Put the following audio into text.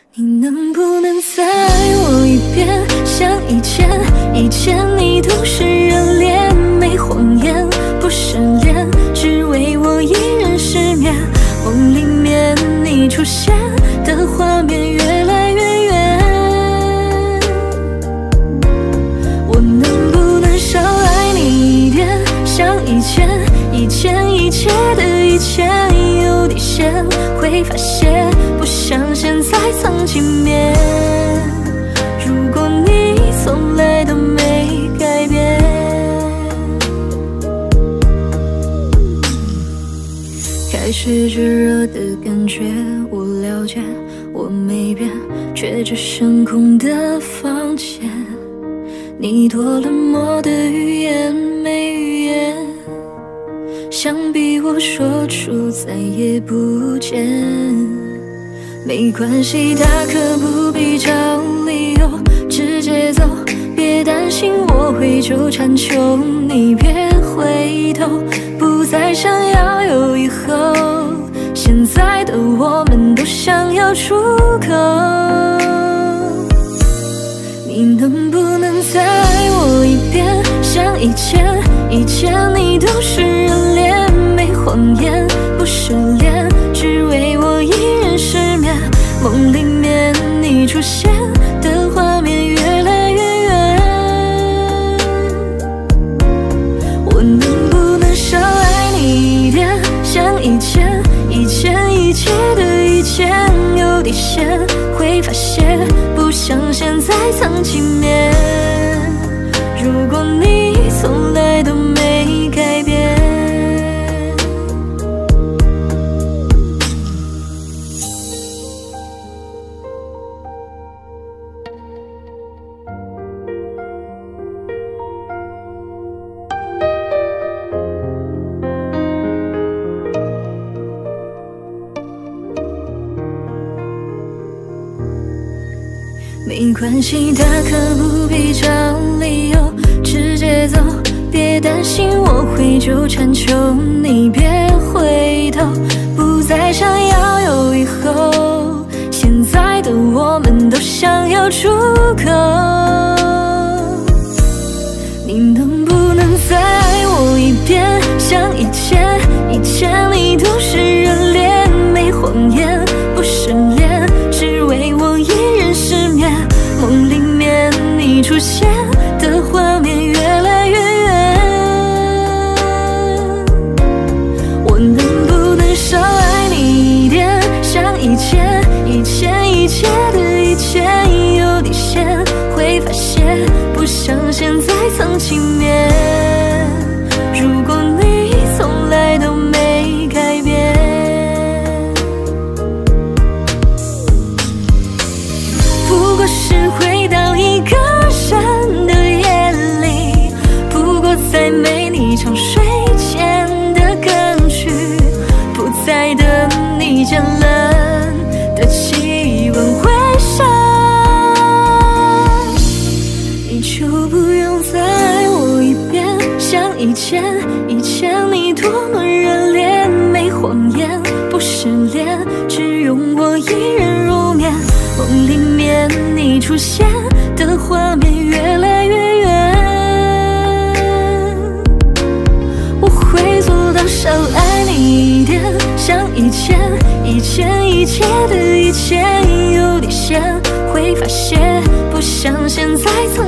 你能不能再爱我一遍？像以前，以前你都是热恋，没谎言，不失联，只为我一人失眠。梦里面你出现的画面越来越远，我能不能少爱你一点？像以前，以前一切的一切有底线，会发现不像现在曾经面。如果你从来都没改变，开始炙热的感觉我了解，我没变，却只剩空的房间。你多冷漠的语言没语言，想逼我说出再也不见。没关系，大可不必找理由，直接走，别担心我会纠缠，求你别回头，不再想要有以后。现在的我们都想要出口，你能不能再爱我一遍？像以前，以前你都是热恋，没谎言，不失联，只为我一人失眠。梦里面你出现的画面越来越远，我能不能少爱你一点？像以前，以前一切的一切有底线，会发现不像现在曾经面。如果你从来都没改变，没关系，大可不必找理由，直接走，别担心我会纠缠，求你别回头，不再想要有以后。现在的我们都想要出口，你能不能再爱我一遍？像以前，以前你都是热恋，没谎言，不失联，只为我一人失眠。梦里面你出现的画面越来越远，我能不能少爱你一点？像以前，以前一切的一切有底线，会发现不像现在曾经面。如果你从来都没改变，不过是回到一个人的夜里，不过再没你常睡前的歌曲，不再等你渐冷的气温回升，你就不用再爱我一遍。像以前，以前你多么热烈，没谎言，不失联，只用我一人入眠。梦里面你出现的画面越来越远，我会做到少爱你一点。像以前，以前一切的一切有底线，会发现不像现在曾